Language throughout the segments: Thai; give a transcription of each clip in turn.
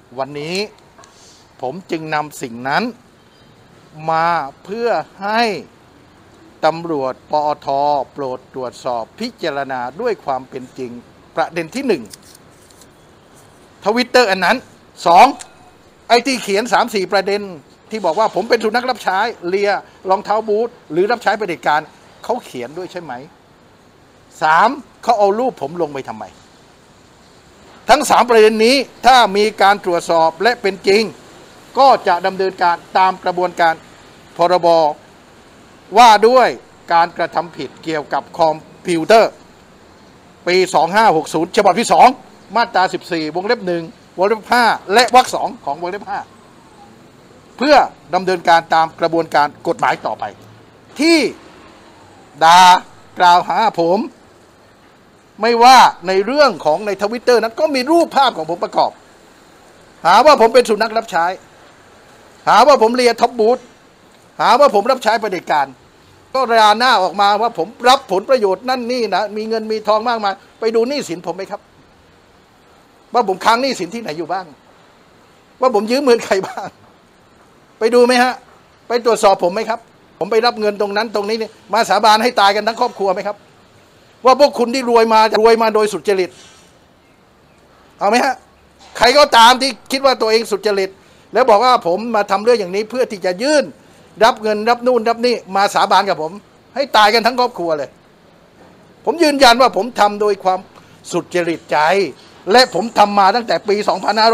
วันนี้ผมจึงนำสิ่งนั้นมาเพื่อให้ตำรวจปอท.โปรดตรวจสอบพิจารณาด้วยความเป็นจริงประเด็นที่1ทวิตเตอร์อันนั้น2ไอ้ที่เขียน 3-4 ประเด็นที่บอกว่าผมเป็นสุนัขรับใช้เลียรองเท้าบูทหรือรับใช้เผด็จการเขาเขียนด้วยใช่ไหม3เขาเอารูปผมลงไปทำไมทั้ง3ประเด็นนี้ถ้ามีการตรวจสอบและเป็นจริงก็จะดำเนินการตามกระบวนการพรบว่าด้วยการกระทำผิดเกี่ยวกับคอมพิวเตอร์ปี2560ฉบับที่2มาตรา14วงเล็บ1วงเล็บ5และวรรค2ของวงเล็บ5เพื่อดำเนินการตามกระบวนการกฎหมายต่อไปที่ด่ากล่าวหาผมไม่ว่าในเรื่องของในทวิตเตอร์นั้นก็มีรูปภาพของผมประกอบหาว่าผมเป็นสุนัขรับใช้หาว่าผมเลียท็อปบูทหาว่าผมรับใช้เผด็จการก็ราหน้าออกมาว่าผมรับผลประโยชน์นั่นนี่นะมีเงินมีทองมากมายไปดูหนี้สินผมไหมครับว่าผมค้างหนี้สินที่ไหนอยู่บ้างว่าผมยืมเงินใครบ้างไปดูไหมฮะไปตรวจสอบผมไหมครับผมไปรับเงินตรงนั้นตรงนี้มาสาบานให้ตายกันทั้งครอบครัวไหมครับว่าพวกคุณที่รวยมาโดยสุจริตเอาไหมฮะใครก็ตามที่คิดว่าตัวเองสุจริตแล้วบอกว่าผมมาทำเรื่องอย่างนี้เพื่อที่จะยื่นรับเงินรับนู่นรับนี่มาสาบานกับผมให้ตายกันทั้งครอบครัวเลยผมยืนยันว่าผมทำโดยความสุจริตใจและผมทำมาตั้งแต่ปี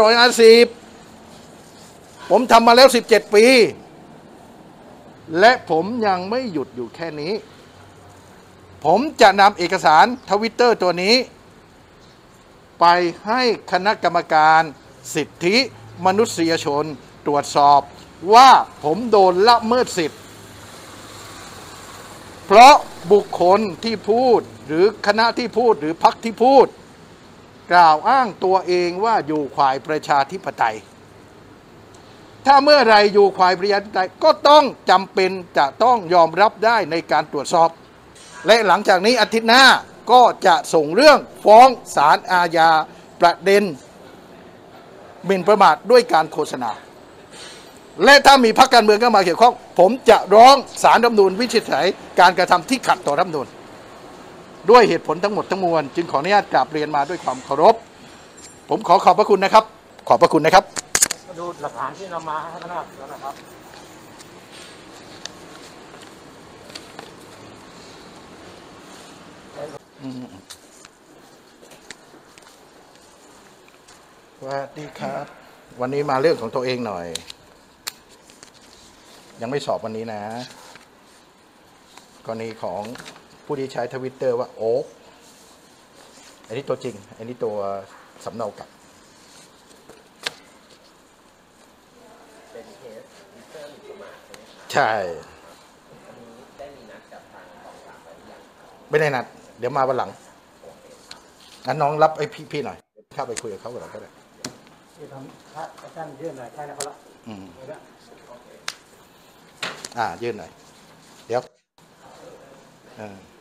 2550ผมทำมาแล้ว17 ปีและผมยังไม่หยุดอยู่แค่นี้ผมจะนำเอกสารทวิตเตอร์ตัวนี้ไปให้คณะกรรมการสิทธิมนุษยชนตรวจสอบว่าผมโดนละเมิดสิทธิ์เพราะบุคคลที่พูดหรือคณะที่พูดหรือพรรคที่พูดกล่าวอ้างตัวเองว่าอยู่ฝ่ายประชาธิปไตยถ้าเมื่อไรอยู่ฝ่ายประชาธิปไตยก็ต้องจำเป็นจะต้องยอมรับได้ในการตรวจสอบและหลังจากนี้อาทิตย์หน้าก็จะส่งเรื่องฟ้องศาลอาญาประเด็นหมิ่นประมาทด้วยการโฆษณาและถ้ามีพรรคการเมืองเข้ามาเกี่ยวข้องผมจะร้องศาลรัฐธรรมนูญวินิจฉัยการกระทำที่ขัดต่อรัฐธรรมนูญด้วยเหตุผลทั้งหมดทั้งมวลจึงขออนุญาตกราบเรียนมาด้วยความเคารพผมขอบพระคุณนะครับขอบพระคุณนะครับดูหลักฐานที่นำมาให้นะครับแล้วนะครับสวัสดีครับวันนี้มาเรื่องของตัวเองหน่อยยังไม่สอบวันนี้นะกรณีของผู้ที่ใช้ทวิตเตอร์ว่าโอ๊กอันนี้ตัวจริงอันนี้ตัวสำเนากับใช่ไม่ได้นัดเดี๋ยวมาวันหลังงั้นน้องรับไอ้พี่หน่อยเข้าไปคุยกับเขาก่อนก็ได้ที่ทำท่านยื่นหน่อยใช่นะครับละยื่นหน่อยเดี๋ยว